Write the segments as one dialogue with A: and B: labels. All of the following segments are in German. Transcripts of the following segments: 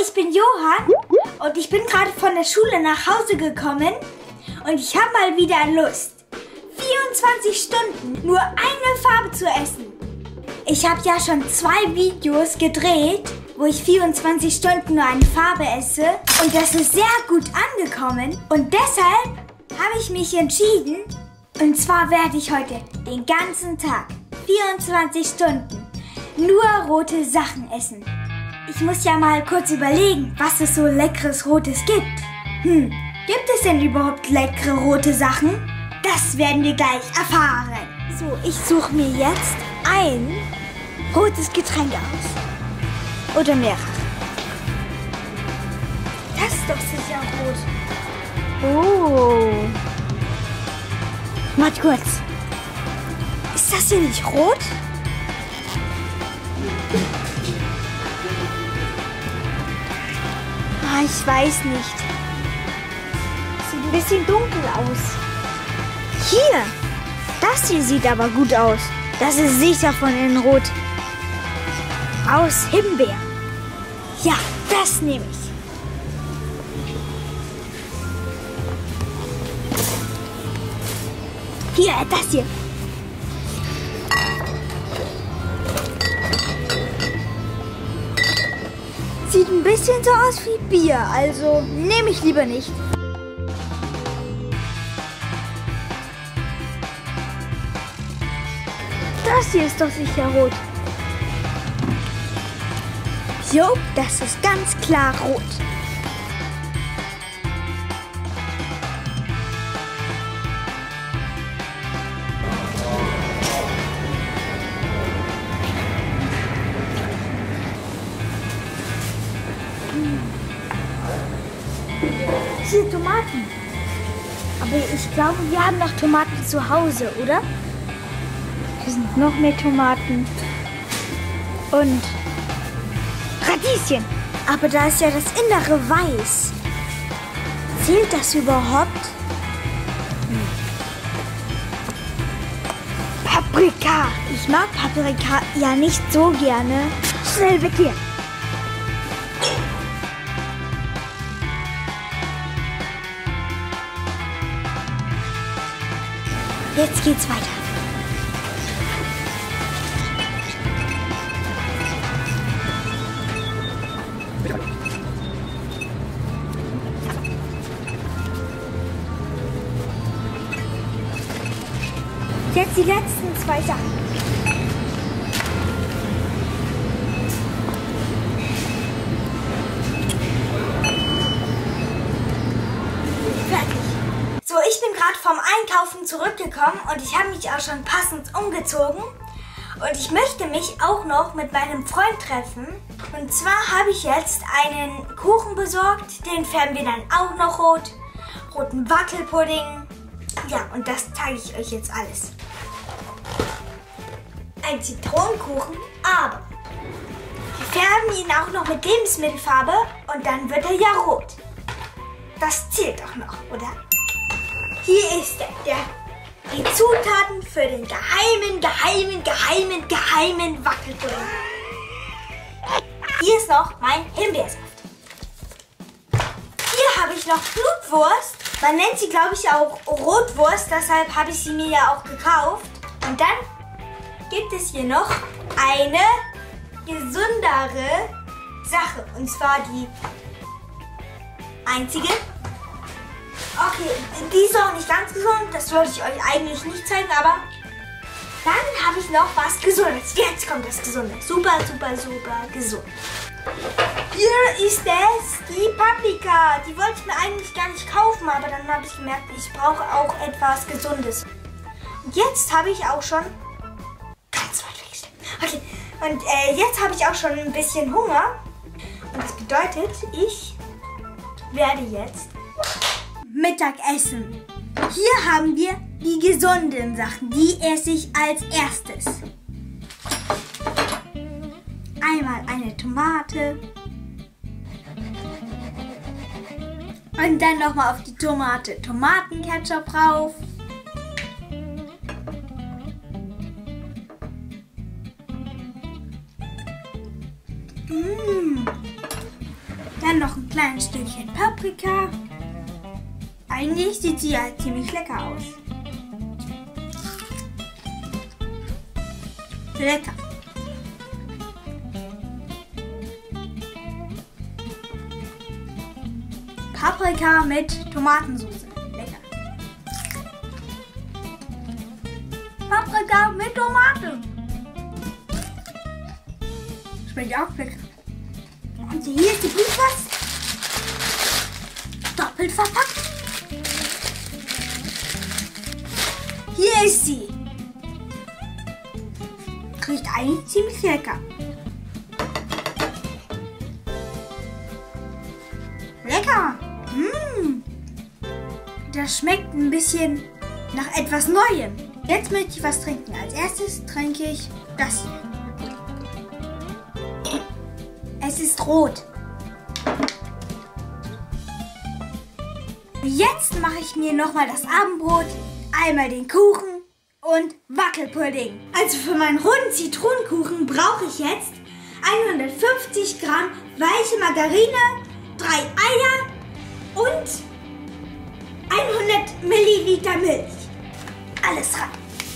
A: ich bin Johann und ich bin gerade von der Schule nach Hause gekommen und ich habe mal wieder Lust, 24 Stunden nur eine Farbe zu essen. Ich habe ja schon 2 Videos gedreht, wo ich 24 Stunden nur eine Farbe esse und das ist sehr gut angekommen und deshalb habe ich mich entschieden, und zwar werde ich heute den ganzen Tag 24 Stunden nur rote Sachen essen. Ich muss ja mal kurz überlegen, was es so leckeres Rotes gibt. Gibt es denn überhaupt leckere rote Sachen? Das werden wir gleich erfahren. So, ich suche mir jetzt ein rotes Getränk aus. Oder mehrere. Das ist doch sicher rot. Oh. Warte kurz. Ist das hier nicht rot? Ah, ich weiß nicht. Sieht ein bisschen dunkel aus. Hier. Das hier sieht aber gut aus. Das ist sicher von innen rot. Aus Himbeer. Ja, das nehme ich. Hier, das hier. Sieht ein bisschen so aus wie Bier, also nehme ich lieber nicht. Das hier ist doch sicher rot. Jo, das ist ganz klar rot. Hier Tomaten. Aber ich glaube, wir haben noch Tomaten zu Hause, oder? Hier sind noch mehr Tomaten. Und Radieschen. Aber da ist ja das Innere weiß. Zählt das überhaupt? Paprika. Ich mag Paprika ja nicht so gerne. Schnell weg hier. Jetzt geht's weiter. Jetzt die letzten 2 Sachen. Fertig. So, ich bin gerade vom Einkaufen zurückgekommen und ich habe mich auch schon passend umgezogen. Und ich möchte mich auch noch mit meinem Freund treffen. Und zwar habe ich jetzt einen Kuchen besorgt, den färben wir dann auch noch rot. Roten Wackelpudding. Ja, und das zeige ich euch jetzt alles. Ein Zitronenkuchen, aber wir färben ihn auch noch mit Lebensmittelfarbe und dann wird er ja rot. Das zählt doch noch, oder? Hier ist die Zutaten für den geheimen Wackelpudding. Hier ist noch mein Himbeersaft. Hier habe ich noch Blutwurst. Man nennt sie, glaube ich, auch Rotwurst, deshalb habe ich sie mir ja auch gekauft. Und dann gibt es hier noch eine gesündere Sache. Und zwar die einzige. Okay, die ist auch nicht ganz gesund. Das wollte ich euch eigentlich nicht zeigen, aber dann habe ich noch was Gesundes. Jetzt kommt das Gesunde. Super, super, super gesund. Hier ist es, die Paprika. Die wollte ich mir eigentlich gar nicht kaufen, aber dann habe ich gemerkt, ich brauche auch etwas Gesundes. Und jetzt habe ich auch schon ganz weit weggestellt. Okay, und jetzt habe ich auch schon ein bisschen Hunger. Und das bedeutet, ich werde jetzt Mittag essen. Hier haben wir die gesunden Sachen. Die esse ich als erstes. Einmal eine Tomate. Und dann nochmal auf die Tomate Tomatenketchup drauf. Dann noch ein kleines Stückchen Paprika. Eigentlich sieht sie ja ziemlich lecker aus. Lecker. Paprika mit Tomatensauce. Lecker. Paprika mit Tomate. Schmeckt auch lecker. Und hier ist die Blutwurst. Doppelt verpackt. Hier ist sie. Riecht eigentlich ziemlich lecker. Lecker. Das schmeckt ein bisschen nach etwas Neuem. Jetzt möchte ich was trinken. Als erstes trinke ich das hier. Es ist rot. Jetzt mache ich mir nochmal das Abendbrot, einmal den Kuchen und Wackelpudding. Also für meinen roten Zitronenkuchen brauche ich jetzt 150 Gramm weiche Margarine, 3 Eier und 100 Milliliter Milch. Alles rein.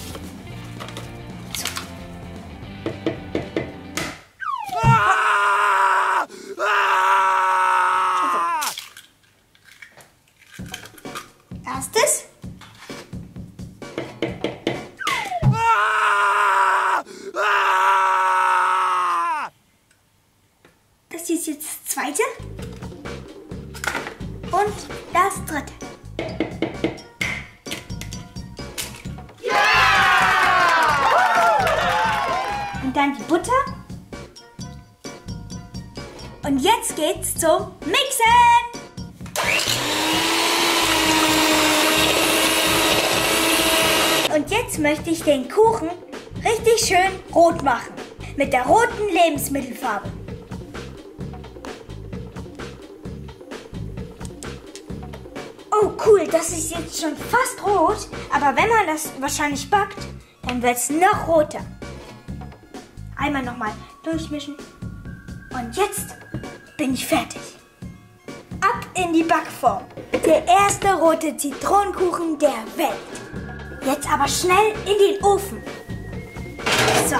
A: Erstes. Das hier ist jetzt das zweite. Und das dritte. Und dann die Butter. Und jetzt geht's zum Mixen. Und jetzt möchte ich den Kuchen richtig schön rot machen. Mit der roten Lebensmittelfarbe. Oh cool, das ist jetzt schon fast rot. Aber wenn man das wahrscheinlich backt, dann wird es noch roter. Einmal nochmal durchmischen. Und jetzt bin ich fertig. Ab in die Backform. Der erste rote Zitronenkuchen der Welt. Jetzt aber schnell in den Ofen. So.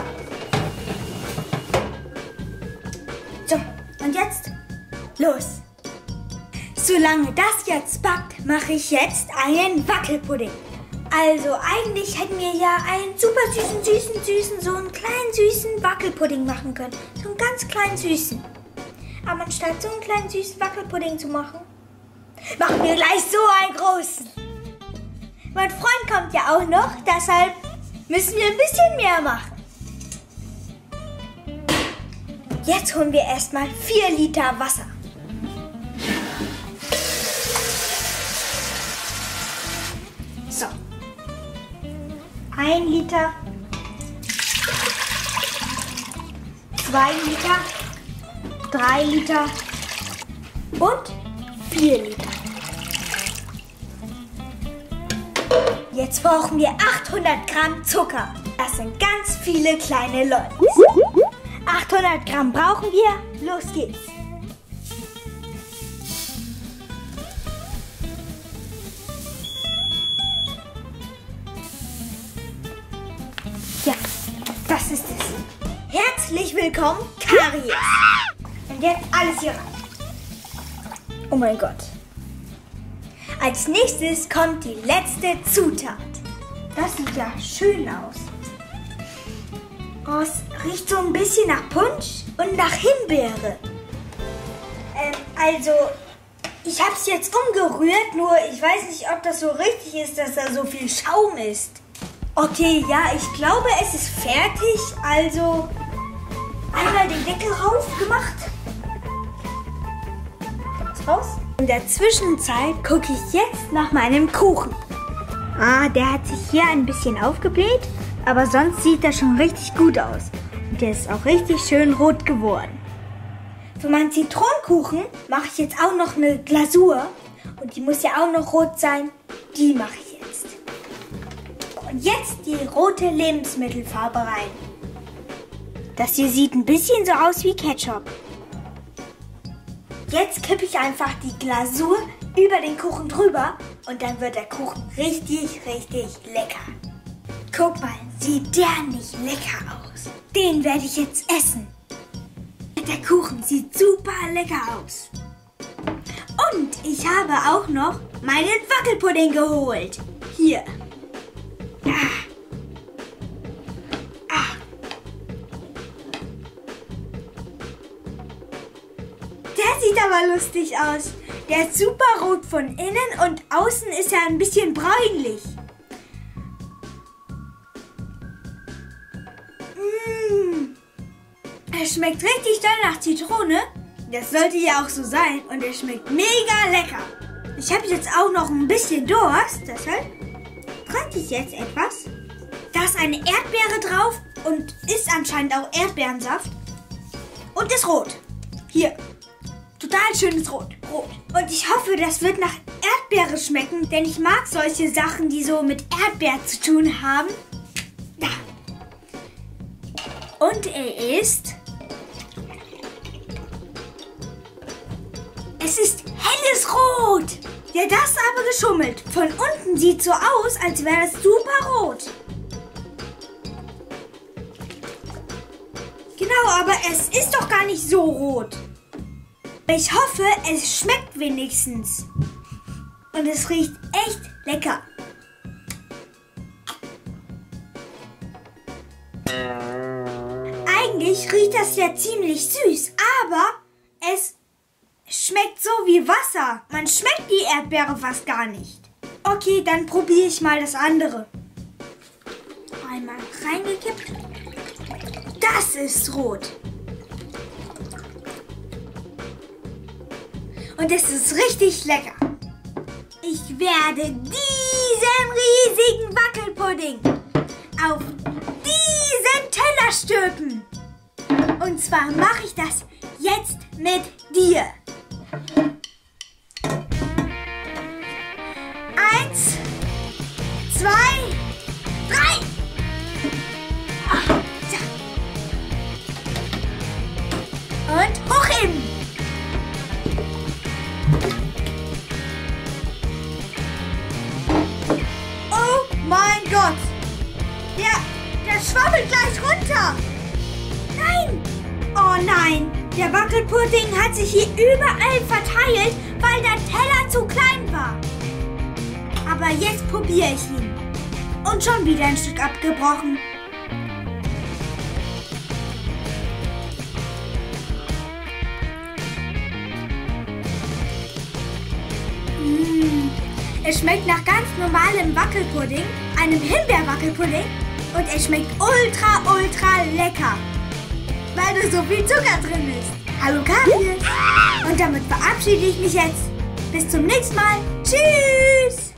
A: So, und jetzt los. Solange das jetzt backt, mache ich jetzt einen Wackelpudding. Also eigentlich hätten wir ja einen super süßen, so einen kleinen süßen Wackelpudding machen können. So einen ganz kleinen süßen. Aber anstatt so einen kleinen süßen Wackelpudding zu machen, machen wir gleich so einen großen. Mein Freund kommt ja auch noch, deshalb müssen wir ein bisschen mehr machen. Jetzt holen wir erstmal 4 Liter Wasser. So. 1 Liter. 2 Liter. 3 Liter. Und 4 Liter. Jetzt brauchen wir 800 Gramm Zucker. Das sind ganz viele kleine Lollis. 800 Gramm brauchen wir. Los geht's. Ja, das ist es. Herzlich willkommen, Karies. Und jetzt alles hier rein. Oh mein Gott. Als nächstes kommt die letzte Zutat. Das sieht ja schön aus. Oh, es riecht so ein bisschen nach Punsch und nach Himbeere. Also, ich habe es jetzt umgerührt, nur ich weiß nicht, ob das so richtig ist, dass da so viel Schaum ist. Okay, ja, ich glaube, es ist fertig. Also, einmal den Deckel rauf gemacht. Jetzt raus. In der Zwischenzeit gucke ich jetzt nach meinem Kuchen. Ah, der hat sich hier ein bisschen aufgebläht, aber sonst sieht er schon richtig gut aus. Und der ist auch richtig schön rot geworden. Für meinen Zitronenkuchen mache ich jetzt auch noch eine Glasur. Und die muss ja auch noch rot sein. Die mache ich jetzt. Und jetzt die rote Lebensmittelfarbe rein. Das hier sieht ein bisschen so aus wie Ketchup. Jetzt kippe ich einfach die Glasur über den Kuchen drüber und dann wird der Kuchen richtig, richtig lecker. Guck mal, sieht der nicht lecker aus? Den werde ich jetzt essen. Der Kuchen sieht super lecker aus. Und ich habe auch noch meinen Wackelpudding geholt. Hier. Der sieht aber lustig aus. Der ist super rot von innen und außen ist er ein bisschen bräunlich. Er schmeckt richtig doll nach Zitrone. Das sollte ja auch so sein und er schmeckt mega lecker. Ich habe jetzt auch noch ein bisschen Durst, deshalb trinke ich jetzt etwas. Da ist eine Erdbeere drauf und ist anscheinend auch Erdbeerensaft. Und ist rot. Hier. Total schönes Rot. Und ich hoffe, das wird nach Erdbeere schmecken, denn ich mag solche Sachen, die so mit Erdbeer zu tun haben. Da. Und er ist... Es ist helles Rot. Ja, das ist aber geschummelt. Von unten sieht so aus, als wäre es super rot. Genau, aber es ist doch gar nicht so rot. Ich hoffe, es schmeckt wenigstens. Und es riecht echt lecker. Eigentlich riecht das ja ziemlich süß, aber es schmeckt so wie Wasser. Man schmeckt die Erdbeere fast gar nicht. Okay, dann probiere ich mal das andere. Einmal reingekippt. Das ist rot. Und es ist richtig lecker. Ich werde diesen riesigen Wackelpudding auf diesen Teller stülpen. Und zwar mache ich das jetzt mit dir. 1, 2, 3. Und hochheben. Oh mein Gott. Der schwabbelt gleich runter. Nein. Oh nein. Der Wackelpudding hat sich hier überall verteilt, weil der Teller zu klein war. Aber jetzt probiere ich ihn. Und schon wieder ein Stück abgebrochen. Es schmeckt nach ganz normalem Wackelpudding, einem Himbeerwackelpudding. Und es schmeckt ultra, ultra lecker. Weil da so viel Zucker drin ist. Hallo Kaffee. Und damit verabschiede ich mich jetzt. Bis zum nächsten Mal. Tschüss.